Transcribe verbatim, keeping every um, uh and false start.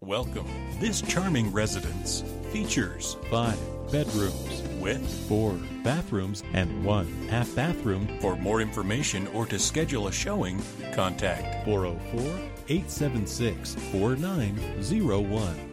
Welcome. This charming residence features five bedrooms with four bathrooms and one half bathroom. For more information or to schedule a showing, contact four oh four, eight seven six, four nine zero one.